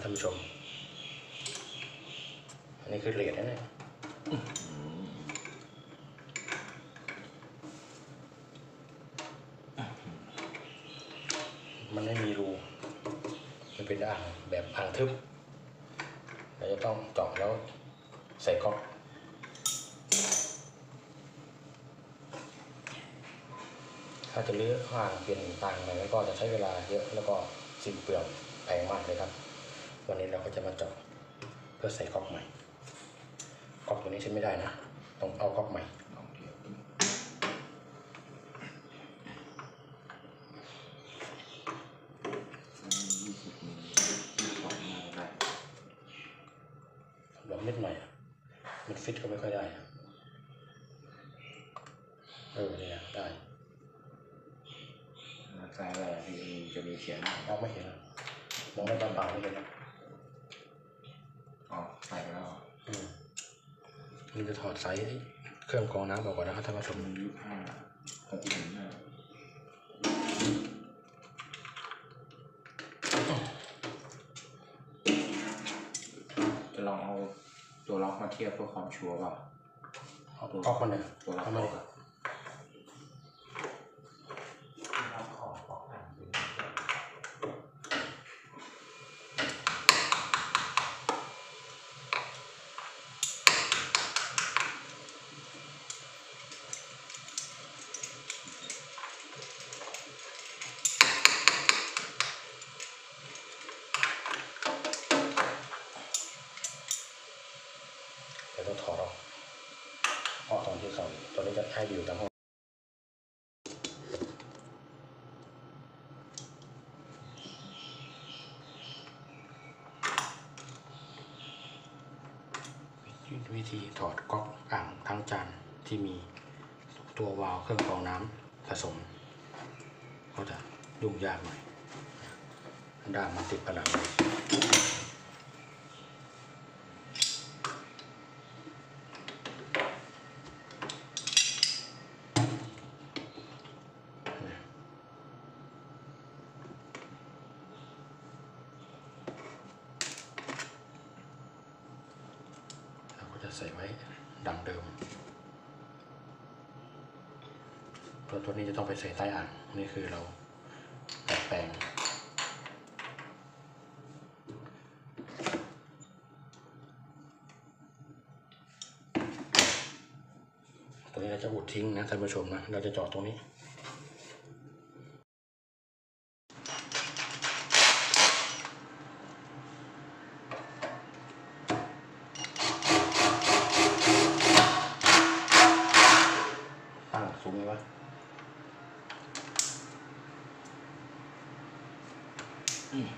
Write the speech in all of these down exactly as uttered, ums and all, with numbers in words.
านผู้ชมอันนี้คือเลดนะเนี่ยมันไม่มีรูมันเป็นอ่างแบบอ่างทึบเราจะต้องเจาะแล้วใส่ก๊อกถ้าจะรื้ออ่างเปลี่ยนต่างอะไรก็จะใช้เวลาเยอะแล้วก็สิ้นเปลืองแพงมากเลยครับวันนี้เราก็จะมาเจาะเพื่อใส่ก๊อกใหม่ก๊อกตัวนี้ใช้ไม่ได้นะต้องเอาก๊อกใหม่ลองนิดหน่อยมันฟิตก็ไม่ค่อยได้เออเนี่ยได้ใส่อะไรที่จะมีเขียนมองไม่เห็นมองไม่ตาเปล่าไม่เห็นอ๋อใส่แล้วอืมนี่จะถอดไซส์เครื่องกรองน้ำออกก่อนนะครับท่านผู้ชมยี่สิบห้าหกสิบห้าจะลองเอาตัวล็อกมาเทียบเพื่อความชัวร์ป่ะเอาตัวล็อกมันเนี่ยตัวล็อกมันต้องถอดออกออกตอนที่เขาตอนนี้จะให้อยู่ตามห้องวิธีถอดก๊อกอ่างทั้งจานที่มีตัววาล์วเครื่องกรองน้ำผสมก็จะยุ่งยากหน่อยด้ามมันติดผนังเลยใส่ไว้ดังเดิมตัวตัวนี้จะต้องไปใส่ใต้อ่างนี่คือเราดัดแปลงตัวนี้เราจะอุดทิ้งนะท่านผู้ชมนะเราจะเจาะตรงนี้สูงไหมวะอืม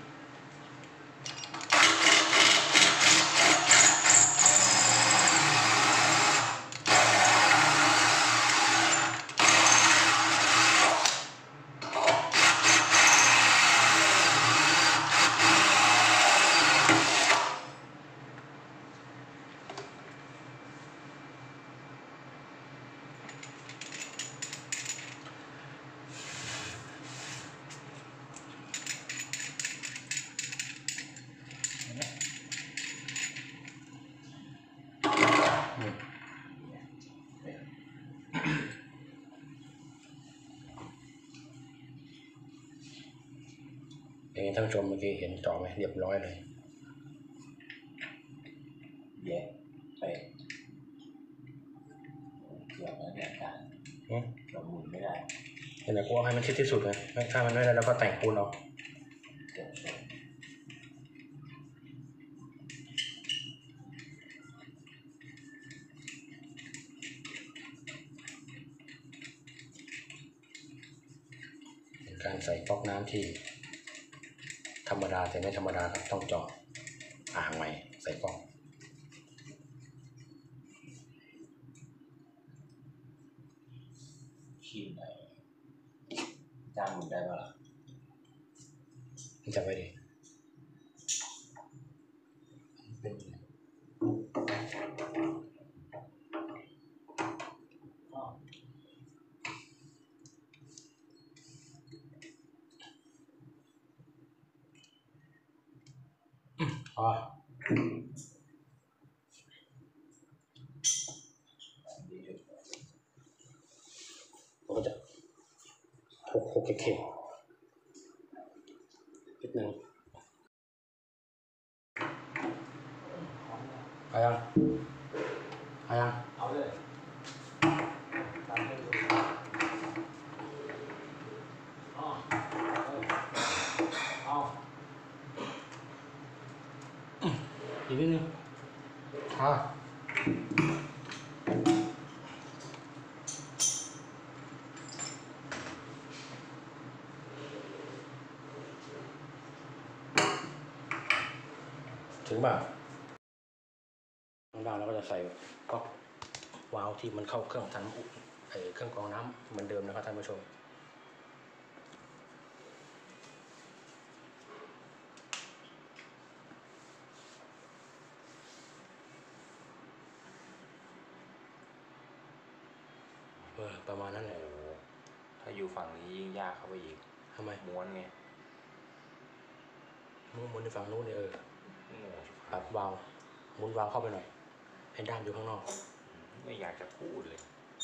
อย่างนี้ท่านผู้ชมเมื่อกี้เห็นจอไหมเรียบร้อยเลยแย่ไปเกี่ยวกับแบบการเราหมุนไม่ได้เห็นไหมกูเอาให้มันชิดที่สุดเลยถ้ามันไม่ได้แล้วก็แต่งปูนเอาเป็นการใส่ก๊อกน้ำที่ธรรมดาแต่ไม่ธรรมดาครับต้องเจาะอ่างใหม่ใส่ก๊อกขีดไหนจ้างหมุนได้ป่ะล่ะจำไว้ดิเป็นอ๋อมันก็จะหกหกเข่งนิดนึงเอายังเอายังเอาเลยตามให้ดูอ๋อเอาอีกนิดนึงอ่ะถึงบ่าข้างล่างเราก็จะใส่ก๊อกวาล์วที่มันเข้าเครื่องทำอุไอเครื่องกรองน้ำเหมือนเดิมนะครับท่านผู้ชมเออประมาณนั้นแหละถ้าอยู่ฝั่งนี้ยิ่งยากเข้าไปอีกทำไมม้วนไงมุนมุนในฝั่งนู้นเนี่ยเออโง่ชิบปรับวาล์วหมุนวาล์วเข้าไปหน่อยให้ด้ามอยู่ข้างนอกไม่อยากจะพูดเลย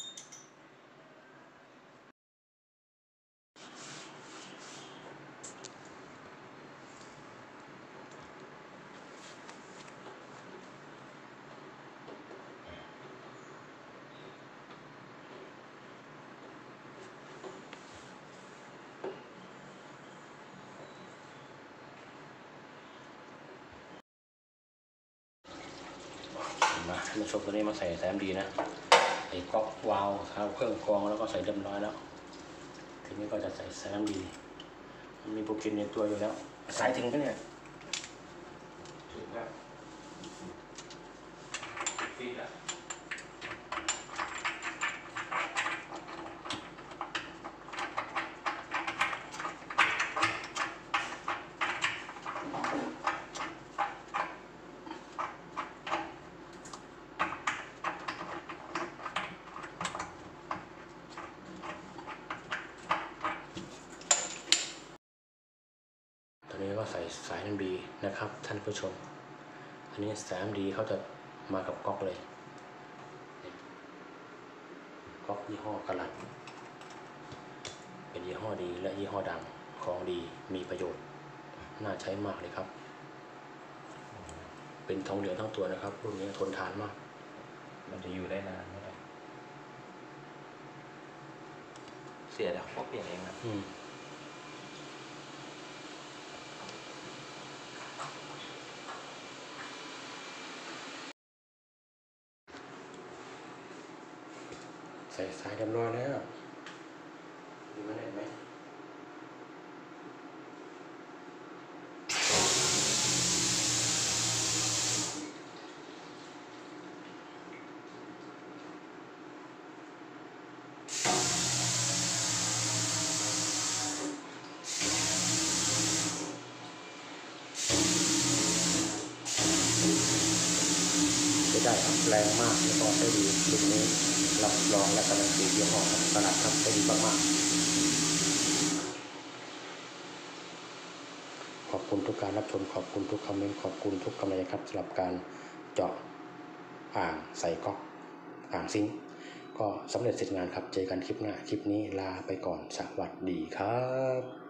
มาท่านผู้ชมตัวนี้มาใส่แซมดีนะไอ้ก๊อกวาล์วเข้าเครื่องกรองแล้วก็ใส่เรียบร้อยแล้วทีนี้ก็จะใส่แซมดีมันมีโปรแกรมในตัวอยู่แล้วสายถึงปะเนี่ยถึงแล้วฟิตอ่ะตอนนี้ก็ใส่สายแซมดีนะครับท่านผู้ชมอันนี้แซมดีเขาจะมากับก๊อกเลยก๊อกยี่ห้อกระลัดเป็นยี่ห้อดีและยี่ห้อดังของดีมีประโยชน์น่าใช้มากเลยครับเป็นทองเหลืองทั้งตัวนะครับรุ่นนี้ทนทานมากมันจะอยู่ได้นานไหมล่ะเสียแต่เขาเปลี่ยนเองนะอืมใส่สายเรียบร้อยแล้วดูมันเห็นไหมจะได้ครับแรงมากแล้วก็ได้ดีรุ่นนี้รับรองและการันตียี่ห้อตลาดครับได้ดีมากๆขอบคุณทุกการรับชมขอบคุณทุกคอมเมนต์ขอบคุณทุกกำลังใจครับสำหรับการเจาะอ่างใส่ก๊อกอ่างซิงค์ก็สำเร็จเสร็จงานครับเจอกันคลิปหน้าคลิปนี้ลาไปก่อนสวัสดีครับ